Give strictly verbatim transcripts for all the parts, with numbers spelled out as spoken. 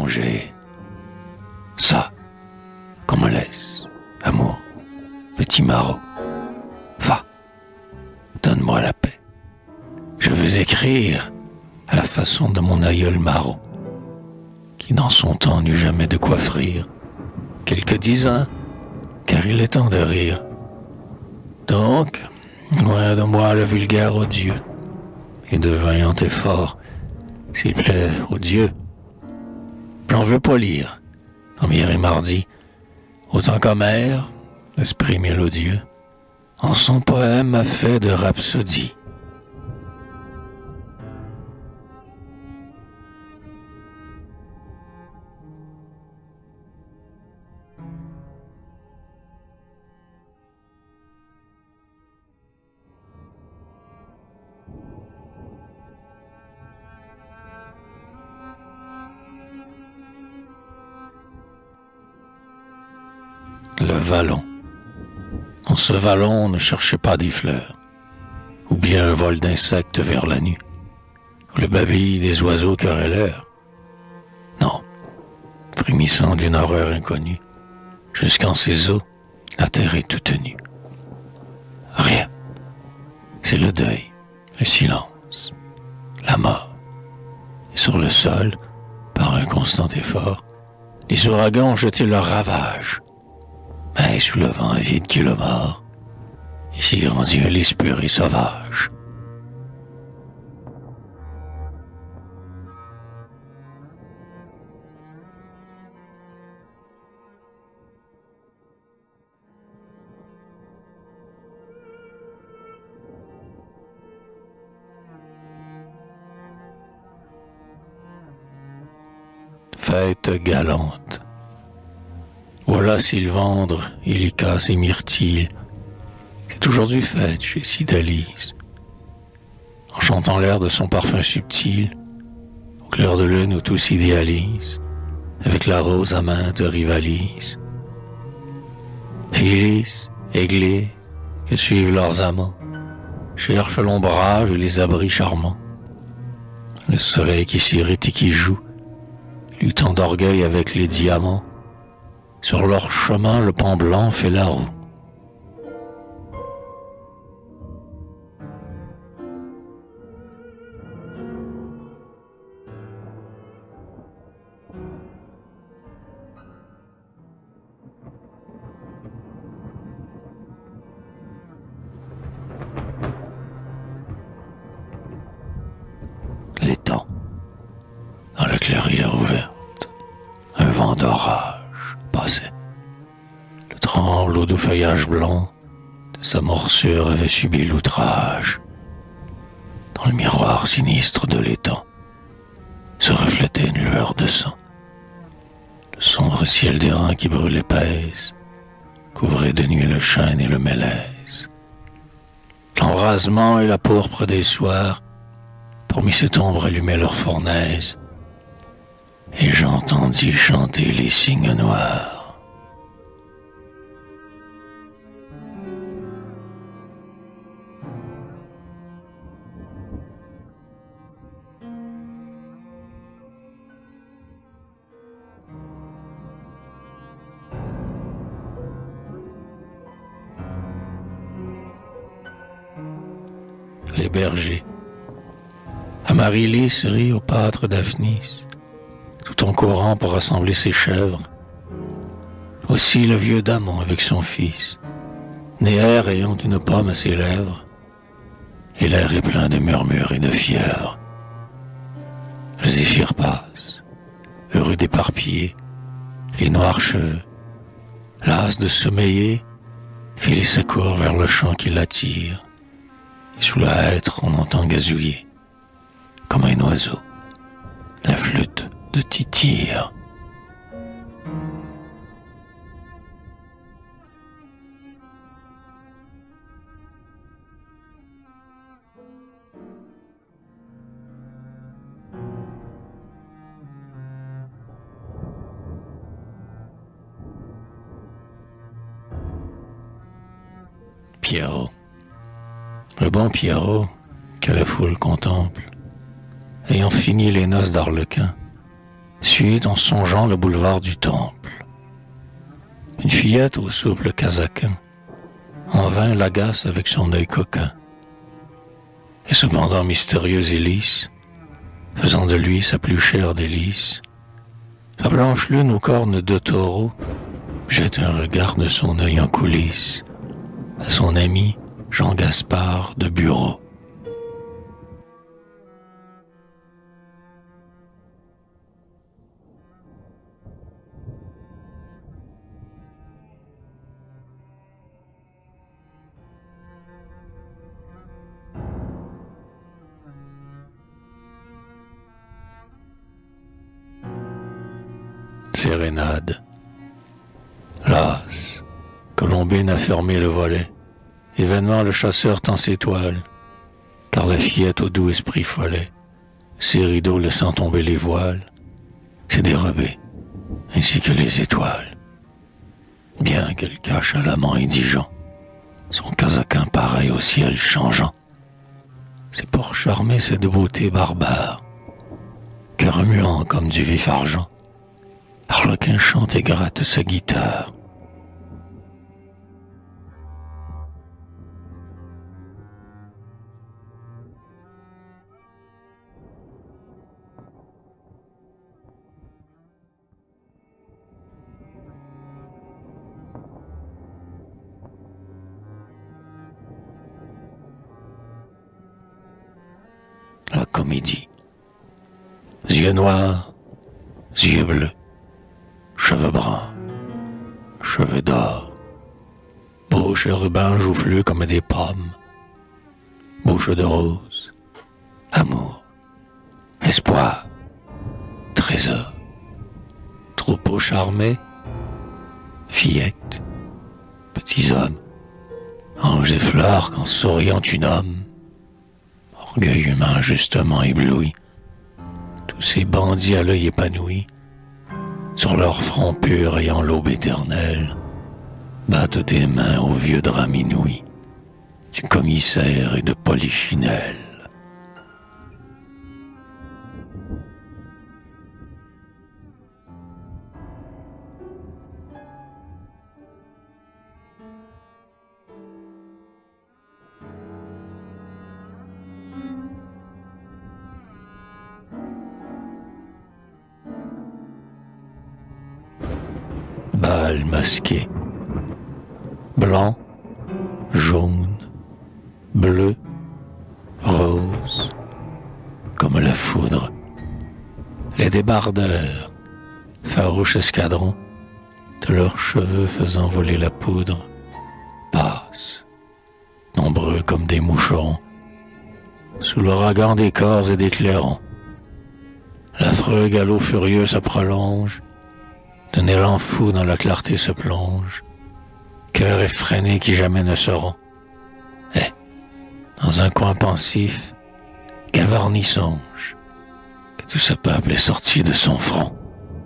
songer. Ça, qu'on me laisse, amour, petit maraud. Va, donne-moi la paix. Je veux écrire à la façon de mon aïeul Marot, qui dans son temps n'eut jamais de quoi frire. Quelques dizains, car il est temps de rire. Donc, loin de moi le vulgaire odieux, et de vaillant effort, s'il plaît au Dieu. J'en veux pas lire, comme hier et mardi, autant qu'Homère, l'esprit mélodieux, en son poème a fait de rhapsodie. Le vallon. Dans ce vallon, ne cherchez pas des fleurs, ou bien un vol d'insectes vers la nuit, ou le babil des oiseaux querelleurs. Non, frémissant d'une horreur inconnue, jusqu'en ses eaux, la terre est toute nue. Rien. C'est le deuil, le silence, la mort. Et sur le sol, par un constant effort, les ouragans ont jeté leurs ravages. Mais sous le vent vide qui le mord, ici grandit un lys pur et sauvage. Fête galante. Voilà Sylvandre, Hélicas et Myrtille. C'est aujourd'hui fête chez Cydalise. En chantant l'air de son parfum subtil, au clair de lune où tout s'idéalise, avec la rose aminte rivalise. Phyllis, Aiglé, que suivent leurs amants, cherchent l'ombrage et les abris charmants. Le soleil qui s'irrite et qui joue, luttant d'orgueil avec les diamants. Sur leur chemin, le pan blanc fait la roue. L'étang, dans la clairière ouverte, un vent d'orage passait. Le tremblement du feuillage blanc de sa morsure avait subi l'outrage. Dans le miroir sinistre de l'étang se reflétait une lueur de sang. Le sombre ciel d'airain qui brûlait épaisse couvrait de nuit le chêne et le mélèze. L'embrasement et la pourpre des soirs parmi cette ombre allumaient leurs fournaises. Et j'entendis chanter les cygnes noirs. Les bergers. Amaryllis rit au pâtre d'Aphnis, tout en courant pour rassembler ses chèvres. Aussi le vieux Damon avec son fils, Néère ayant une pomme à ses lèvres, et l'air est plein de murmures et de fièvre. Le zéphyr passe, heureux d'éparpiller les noirs cheveux, las de sommeiller, Phyllis s'accourt vers le champ qui l'attire, et sous la hêtre on entend gazouiller, comme un oiseau, la flûte de Tityre. Pierrot, le bon Pierrot que la foule contemple, ayant fini les noces d'Arlequin, suit en songeant le boulevard du Temple. Une fillette au souple casaquin, en vain l'agace avec son œil coquin. Et cependant mystérieuse et lisse, faisant de lui sa plus chère délice, sa blanche lune aux cornes de taureau jette un regard de son œil en coulisses à son ami Jean Gaspard de Bureau. Sérénade. Las, Colombine a fermé le volet, et vainement le chasseur tend ses toiles, car la fillette au doux esprit follet, ses rideaux laissant tomber les voiles, s'est dérobée, ainsi que les étoiles. Bien qu'elle cache à l'amant indigent son casaquin pareil au ciel changeant, c'est pour charmer cette beauté barbare que remuant comme du vif argent, Harlequin chante et gratte sa guitare. La comédie. Yeux noirs, yeux bleus, cheveux bruns, cheveux d'or, bouche et ruban joufflus comme des pommes, bouche de rose, amour, espoir, trésor, troupeau charmé, fillette, petits hommes, anges et fleurs qu'en souriant tu nommes, orgueil humain justement ébloui, tous ces bandits à l'œil épanoui, sur leur front pur ayant l'aube éternelle, battent des mains au vieux drame inouï du commissaire et de Polichinelle. Bal masqué, blanc, jaune, bleu, rose, comme la foudre. Les débardeurs, farouches escadrons, de leurs cheveux faisant voler la poudre, passent, nombreux comme des moucherons, sous l'ouragan des corps et des clairons. L'affreux galop furieux se prolonge, d'un élan fou dans la clarté se plonge, cœur effréné qui jamais ne seront. Et, dans un coin pensif, Gavarni songe que tout ce peuple est sorti de son front.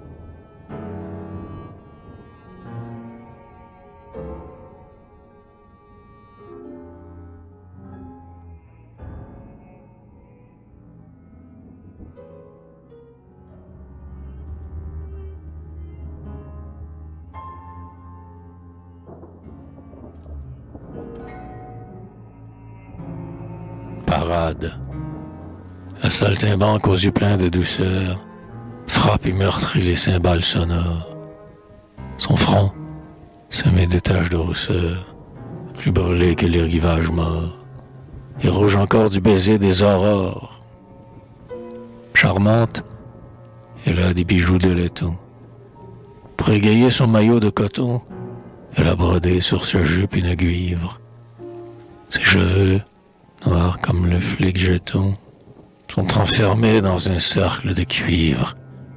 Parade. La saltimbanque aux yeux pleins de douceur frappe et meurtrit les cymbales sonores. Son front, semé de taches de rousseur, plus brûlé que les rivages morts, et rouge encore du baiser des aurores. Charmante, elle a des bijoux de laiton. Pour égayer son maillot de coton, elle a brodé sur sa jupe une guivre. Ses cheveux, noirs comme le flic jeton, sont enfermés dans un cercle de cuivre.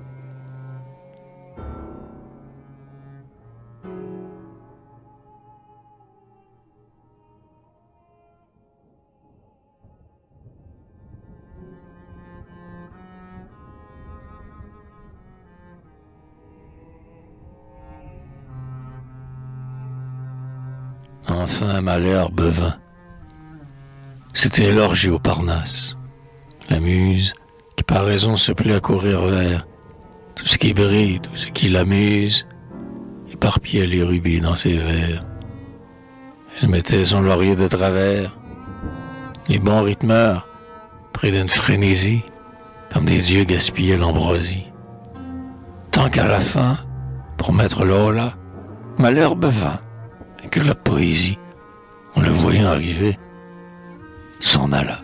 Enfin un malherbe vint. C'était l'orgie au Parnasse. La muse, qui par raison se plaît à courir vers, tout ce qui brille, tout ce qui l'amuse, éparpillait les rubis dans ses verres. Elle mettait son laurier de travers, les bons rythmeurs, près d'une frénésie, comme des dieux gaspillaient l'ambroisie. Tant qu'à la fin, pour mettre le holà, malherbe vint, et que la poésie, en le voyant arriver, s'en alla.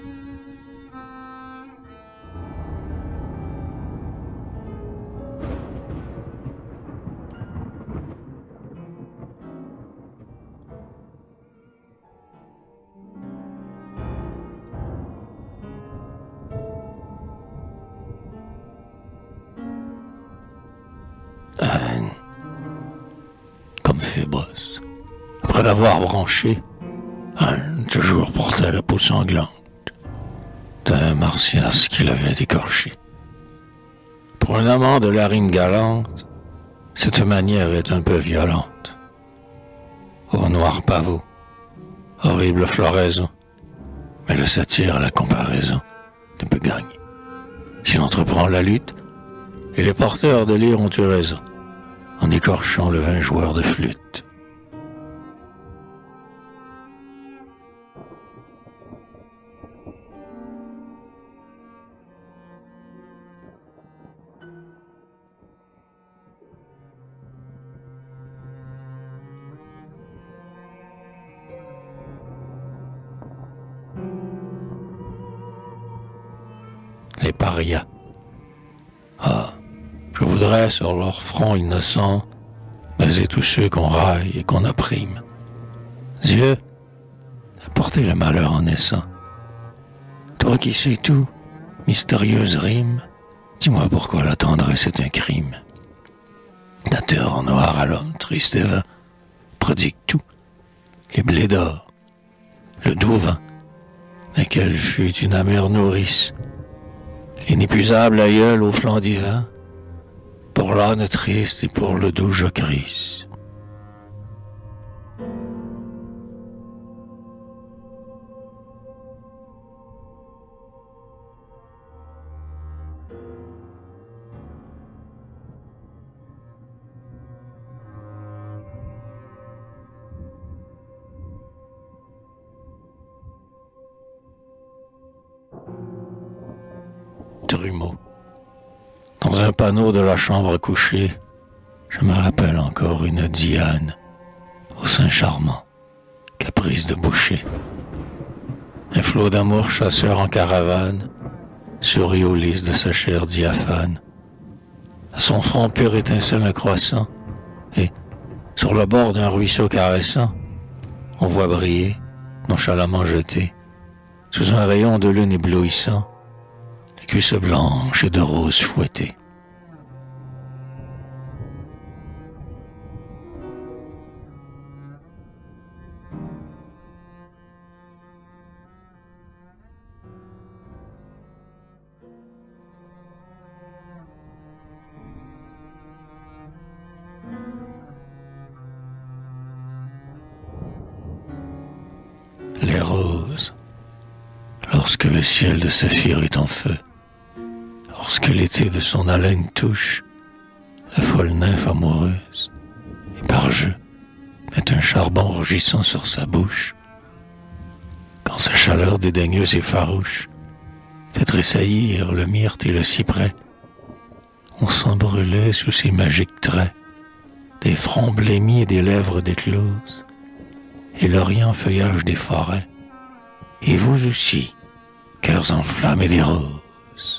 Anne, comme Phébos, après l'avoir branché, Anne toujours portait la peau sanglante d'un Martias qui l'avait écorché. Pour un amant de la rime galante, cette manière est un peu violente. Ô noir pavot, horrible floraison, mais le satire à la comparaison ne peut gagner. S'il entreprend la lutte, et les porteurs de lyre ont eu raison, en écorchant le vain joueur de flûte. Les parias. Ah, je voudrais sur leur front innocent baiser tous ceux qu'on raille et qu'on opprime. Dieu a porté le malheur en naissant. Toi qui sais tout, mystérieuse rime, dis-moi pourquoi la tendresse est un crime. Nateur noir à l'homme triste et vain, prodigue tout, les blés d'or, le doux vin, mais qu'elle fut une amère nourrice, l'inépuisable aïeul au flanc divin, pour l'âne triste et pour le doux jocrisse. Trumeau. Dans un panneau de la chambre à coucher, je me rappelle encore une Diane, au sein charmant, caprice de boucher. Un flot d'amour chasseur en caravane sourit aux lys de sa chair diaphane. À son front pur étincelle un croissant, et, sur le bord d'un ruisseau caressant, on voit briller, nonchalamment jeté, sous un rayon de lune éblouissant, des cuisses blanches et de roses fouettées. Les roses, lorsque le ciel de saphir est en feu, lorsque l'été de son haleine touche la folle nymphe amoureuse, et par jeu met un charbon rougissant sur sa bouche, quand sa chaleur dédaigneuse et farouche fait tressaillir le myrte et le cyprès, on sent brûler sous ses magiques traits des fronts blêmis et des lèvres d'écloses, et l'orient feuillage des forêts, et vous aussi, cœurs enflammés des roses.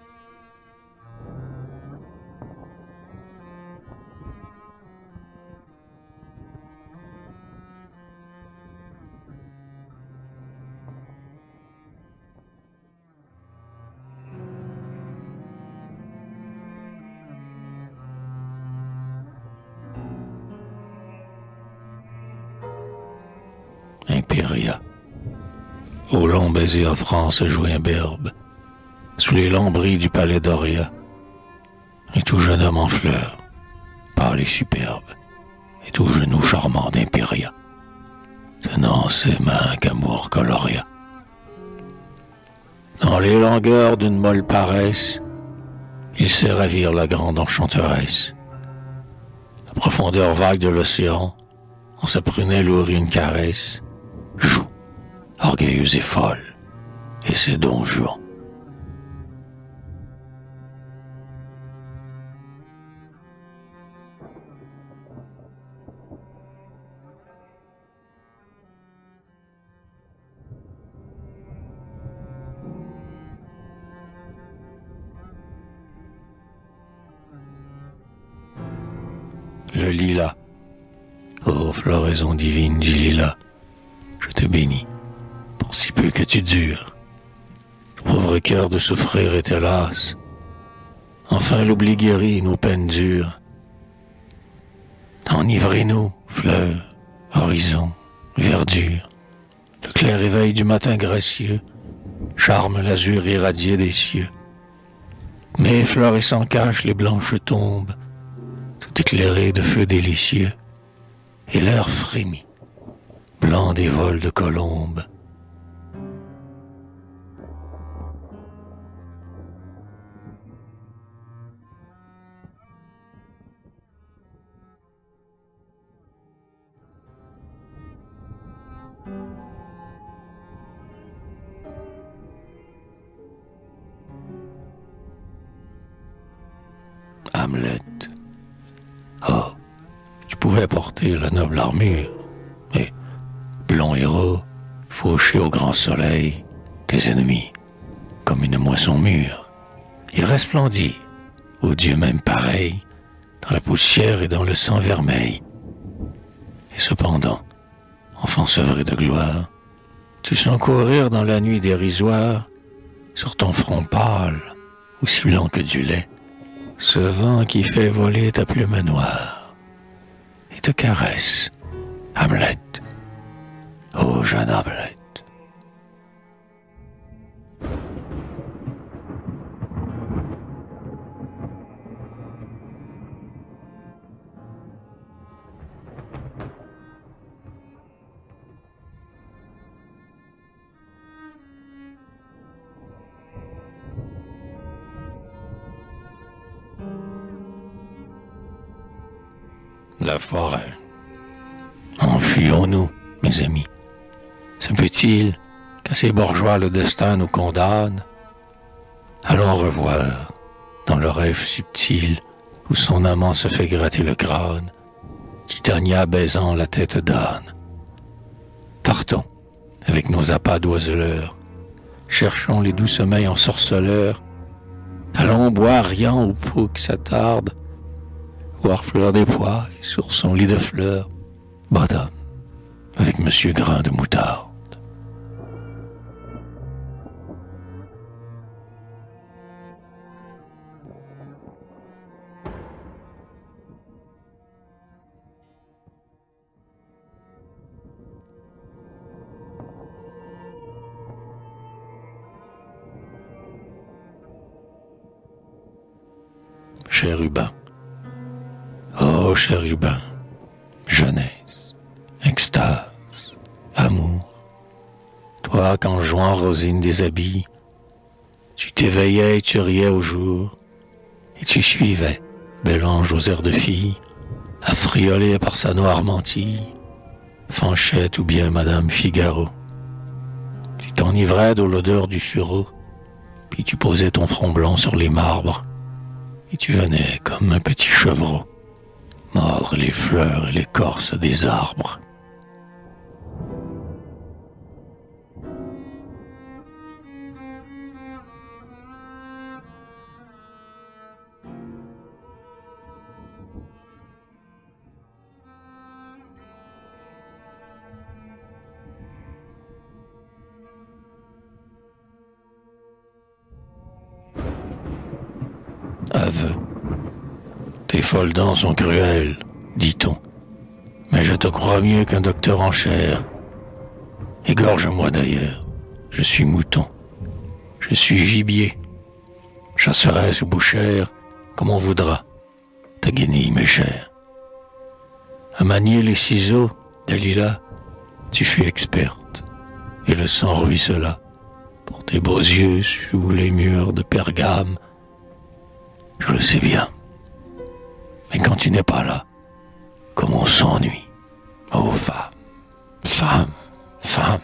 Impéria. Au long baiser offrant se jouait un berbe, sous les lambris du palais d'Oria. Un tout jeune homme en fleurs, pâle et superbe, et tout genou charmant d'Impéria, tenant ses mains qu'amour coloria. Dans les longueurs d'une molle paresse, il sait ravir la grande enchanteresse. La profondeur vague de l'océan, en sa prunelle ouvrit une caresse, joue, orgueilleuse et folle, et c'est Don Juan. Le lilas. Ô floraison divine du lilas, je te bénis, pour si peu que tu dures. Pauvre cœur de souffrir et hélas, enfin l'oubli guérit nos peines dures. Enivrez-nous, fleurs, horizon, verdure, le clair éveil du matin gracieux, charme l'azur irradié des cieux. Mais florissant cache les blanches tombes, tout éclairé de feux délicieux, et l'air frémit, blanc des vols de colombes. Hamlet. Oh, tu pouvais porter la noble armure, mais, blond héros, fauché au grand soleil, tes ennemis, comme une moisson mûre, et resplendir, ô Dieu même pareil, dans la poussière et dans le sang vermeil. Et cependant, enfant sevré de gloire, tu sens courir dans la nuit dérisoire, sur ton front pâle, aussi blanc que du lait, ce vent qui fait voler ta plume noire et te caresse, Hamlet, ô jeune Hamlet. La forêt. Enfuyons-nous, mes amis. Se peut-il qu'à ces bourgeois le destin nous condamne? Allons revoir, dans le rêve subtil où son amant se fait gratter le crâne, Titania baisant la tête d'âne. Partons, avec nos appâts d'oiseleurs, cherchons les doux sommeils ensorceleurs. Allons boire riant où Pouc s'attarde, voir Fleur des Pois et sur son lit de fleurs, Badam, avec Monsieur Grain de Moutarde. Chérubin. Oh, chérubin, jeunesse, extase, amour, toi qu'en jouant Rosine des habits, tu t'éveillais et tu riais au jour, et tu suivais, bel ange aux airs de fille, affriolée par sa noire mantille, Fanchette ou bien Madame Figaro. Tu t'enivrais de l'odeur du sureau, puis tu posais ton front blanc sur les marbres, et tu venais comme un petit chevreau mordre les fleurs et l'écorce des arbres. Aveu. Tes folles dents sont cruelles, dit-on, mais je te crois mieux qu'un docteur en chair. Égorge-moi d'ailleurs, je suis mouton, je suis gibier, chasseresse ou bouchère, comme on voudra, ta guenille m'est chère. À manier les ciseaux, Dalila, tu fus experte, et le sang ruissela pour tes beaux yeux sous les murs de Pergame. Je le sais bien. Mais quand tu n'es pas là, comme on s'ennuie. Oh, femme, femme, femme.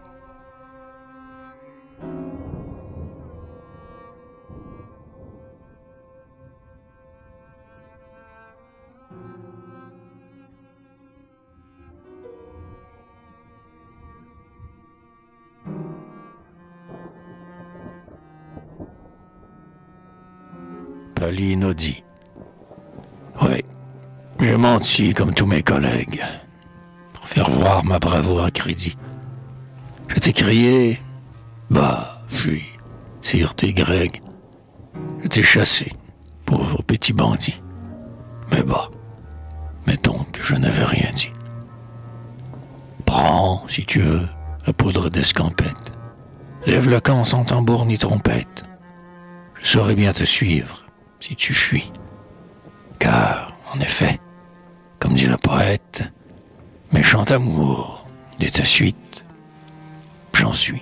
Pauline dit. Oui, j'ai menti comme tous mes collègues, pour faire voir ma bravoure à crédit. Je t'ai crié, bah, fuis, tire tes Greg. Je t'ai chassé, pauvre petit bandit. Mais bah, mettons que je n'avais rien dit. Prends, si tu veux, la poudre d'escampette. Lève le camp sans tambour ni trompette. Je saurais bien te suivre, si tu fuis. Car, en effet, comme dit le poète, méchant amour, de ta suite, j'en suis.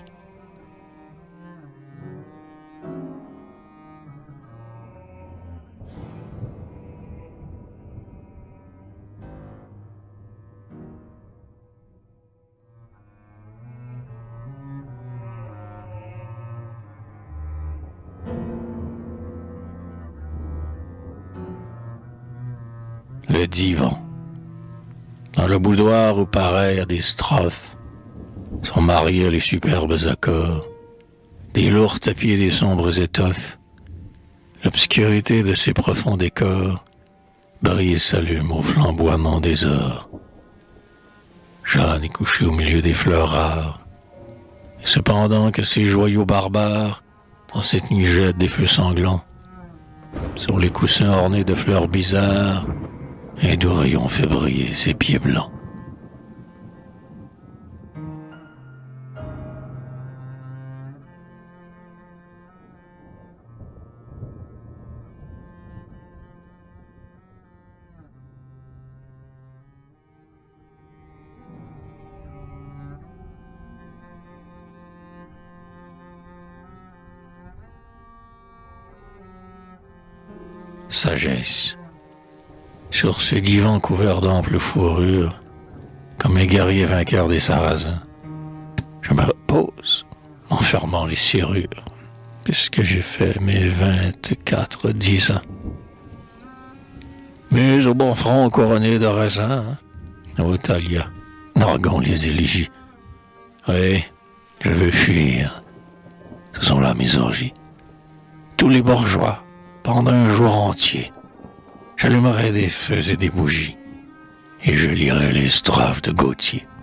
Le divan. Dans le boudoir où, pareil à des strophes, sont mariés les superbes accords, des lourds tapis et des sombres étoffes, l'obscurité de ces profonds décors brille et s'allume au flamboiement des ors. Jeanne est couchée au milieu des fleurs rares, et cependant que ces joyaux barbares, dans cette nuit jettent des feux sanglants, sur les coussins ornés de fleurs bizarres, un doux rayon fait briller ses pieds blancs. Sagesse. Sur ce divan couvert d'amples fourrures, comme les guerriers vainqueurs des Sarrasins, je me repose en fermant les serrures, puisque j'ai fait mes vingt-quatre dix ans. Mais au bon front couronné de raisins, ô Thalia, narguons les élégies. Oui, je veux fuir. Ce sont là mes orgies. Tous les bourgeois, pendant un jour entier, j'allumerai des feux et des bougies, et je lirai les strophes de Gautier.